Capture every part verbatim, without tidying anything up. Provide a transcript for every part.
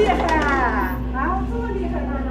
厉害啊！这么厉害呢？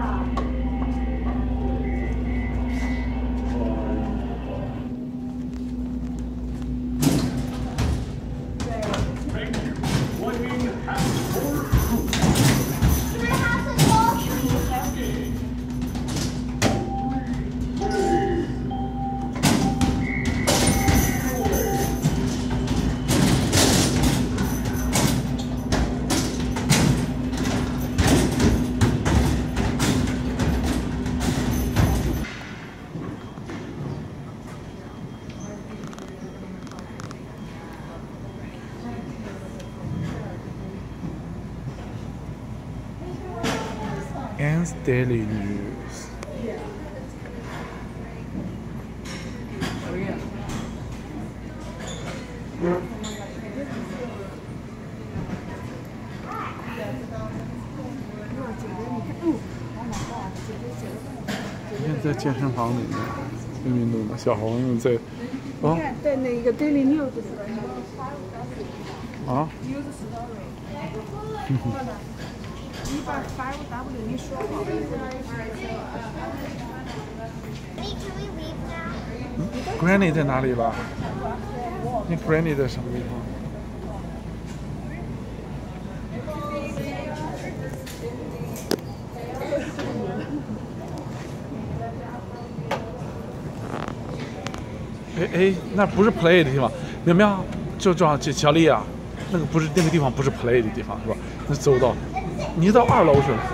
Ann's Daily News. Mm. 今天在健身房里面在运动的小黄又在哦，在那个 Daily News 啊。嗯哼。 你把 five W 你说好。 Granny 在哪里吧？那 Granny 在什么地方？哎哎，那不是 play 的地方，苗苗，就这样，小丽啊，那个不是那个地方，不是 play 的地方是吧？那走到，你到二楼去了。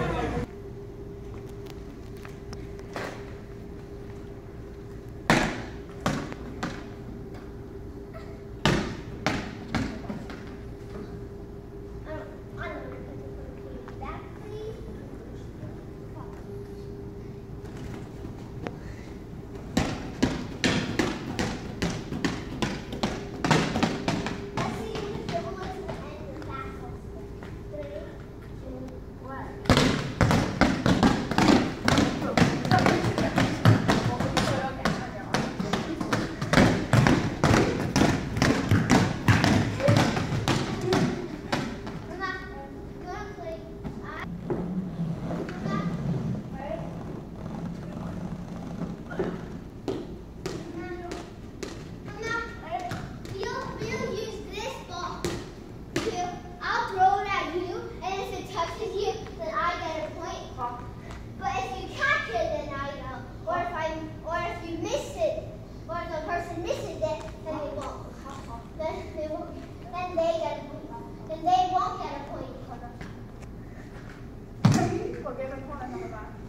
我给他放在那个吧。